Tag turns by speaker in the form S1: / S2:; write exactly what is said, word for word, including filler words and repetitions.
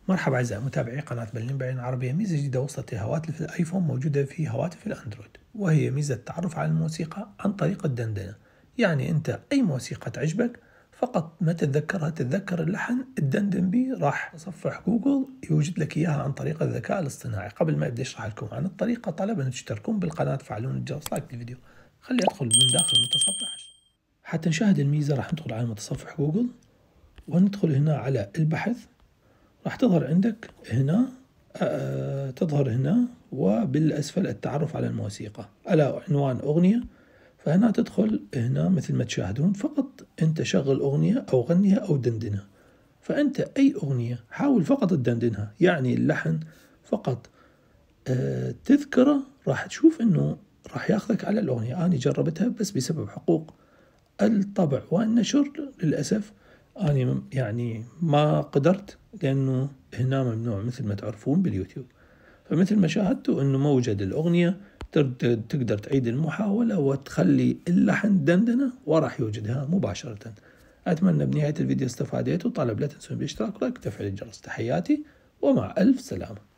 S1: مرحبا أعزائي متابعي قناة بلين بعين عربية. ميزة جديدة وصلت لهواتف الآيفون موجودة في هواتف الأندرويد، وهي ميزة التعرف على الموسيقى عن طريق الدندنة. يعني أنت أي موسيقى تعجبك فقط ما تتذكرها تتذكر اللحن الدندن به، راح تصفح جوجل يوجد لك إياها عن طريق الذكاء الاصطناعي. قبل ما أبدأ أشرح لكم عن الطريقة طلب أن تشتركون بالقناة وتفعلون الجرس لايك للفيديو. خلي أدخل من داخل المتصفح. حتى نشاهد الميزة راح ندخل على متصفح جوجل وندخل هنا على البحث. راح تظهر عندك هنا آه تظهر هنا وبالأسفل التعرف على الموسيقى على عنوان أغنية. فهنا تدخل هنا مثل ما تشاهدون، فقط أنت شغل أغنية أو غنيها أو دندنها. فأنت أي أغنية حاول فقط تدندنها، يعني اللحن فقط آه تذكره، راح تشوف أنه راح ياخذك على الأغنية. أنا جربتها بس بسبب حقوق الطبع والنشر للأسف أنا يعني ما قدرت، لأنه هنا ممنوع مثل ما تعرفون باليوتيوب. فمثل ما شاهدتوا أنه موجد الأغنية، تقدر تعيد المحاولة وتخلي اللحن دندنة وراح يوجدها مباشرة. أتمنى بنهاية الفيديو استفاديتوا. طالب لا تنسون بالاشتراك ولايك وتفعيل الجرس. تحياتي ومع ألف سلامة.